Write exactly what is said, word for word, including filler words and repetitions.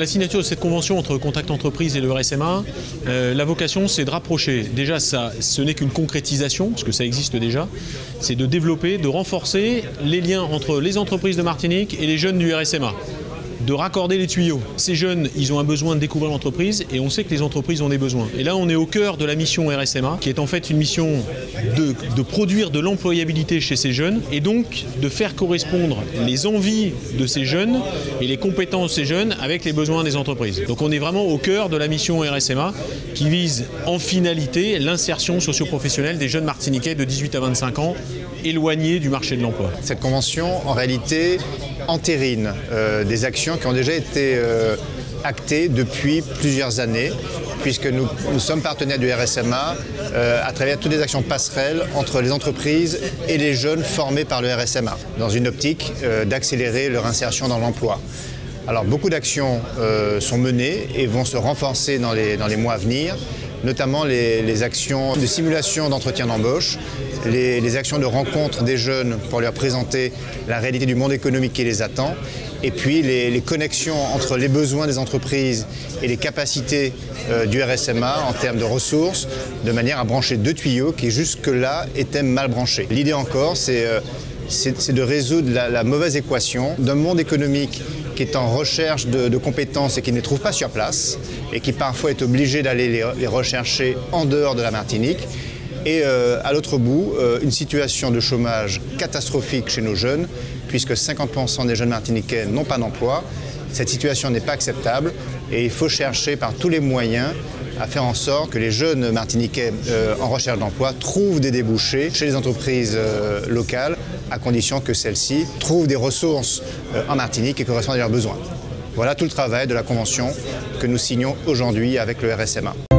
La signature de cette convention entre Contact Entreprise et le R S M A, euh, la vocation c'est de rapprocher, déjà ça, ce n'est qu'une concrétisation, parce que ça existe déjà, c'est de développer, de renforcer les liens entre les entreprises de Martinique et les jeunes du R S M A. De raccorder les tuyaux. Ces jeunes, ils ont un besoin de découvrir l'entreprise et on sait que les entreprises ont des besoins. Et là, on est au cœur de la mission R S M A, qui est en fait une mission de, de produire de l'employabilité chez ces jeunes et donc de faire correspondre les envies de ces jeunes et les compétences de ces jeunes avec les besoins des entreprises. Donc on est vraiment au cœur de la mission R S M A qui vise en finalité l'insertion socio-professionnelle des jeunes martiniquais de dix-huit à vingt-cinq ans éloignés du marché de l'emploi. Cette convention, en réalité, entérine euh, des actions qui ont déjà été euh, actées depuis plusieurs années, puisque nous, nous sommes partenaires du R S M A euh, à travers toutes les actions passerelles entre les entreprises et les jeunes formés par le R S M A, dans une optique euh, d'accélérer leur insertion dans l'emploi. Alors beaucoup d'actions euh, sont menées et vont se renforcer dans les, dans les mois à venir, notamment les, les actions de simulation d'entretien d'embauche, les, les actions de rencontre des jeunes pour leur présenter la réalité du monde économique qui les attend, et puis les, les connexions entre les besoins des entreprises et les capacités euh, du R S M A en termes de ressources, de manière à brancher deux tuyaux qui jusque-là étaient mal branchés. L'idée encore, c'est euh, c'est de résoudre la, la mauvaise équation d'un monde économique qui est en recherche de, de compétences et qui ne les trouve pas sur place et qui parfois est obligé d'aller les, les rechercher en dehors de la Martinique. Et euh, à l'autre bout, euh, une situation de chômage catastrophique chez nos jeunes, puisque cinquante pour cent des jeunes martiniquais n'ont pas d'emploi. Cette situation n'est pas acceptable et il faut chercher par tous les moyens à faire en sorte que les jeunes martiniquais euh, en recherche d'emploi trouvent des débouchés chez les entreprises euh, locales, à condition que celles-ci trouvent des ressources euh, en Martinique et correspondent à leurs besoins. Voilà tout le travail de la convention que nous signons aujourd'hui avec le R S M A.